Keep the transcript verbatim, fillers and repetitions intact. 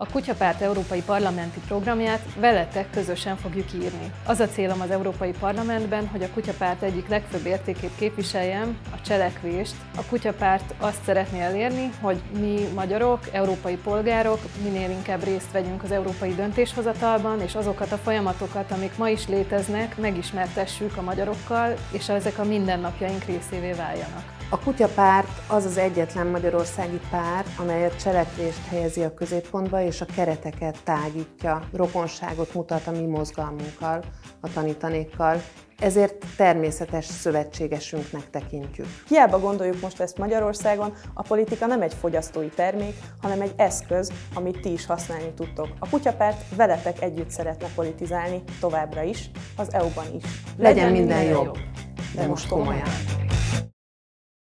A Kutyapárt európai parlamenti programját veletek közösen fogjuk írni. Az a célom az Európai Parlamentben, hogy a Kutyapárt egyik legfőbb értékét képviseljem, a cselekvést. A Kutyapárt azt szeretné elérni, hogy mi magyarok, európai polgárok minél inkább részt vegyünk az európai döntéshozatalban, és azokat a folyamatokat, amik ma is léteznek, megismertessük a magyarokkal, és ezek a mindennapjaink részévé váljanak. A Kutyapárt az az egyetlen magyarországi párt, amely a cselekvést helyezi a középpontba és a kereteket tágítja, rokonságot mutat a mi mozgalmunkkal, a tanítanékkal, ezért természetes szövetségesünknek tekintjük. Hiába gondoljuk most ezt Magyarországon, a politika nem egy fogyasztói termék, hanem egy eszköz, amit ti is használni tudtok. A Kutyapárt veletek együtt szeretne politizálni továbbra is, az é u-ban is. Legyen minden jobb, de most komolyan.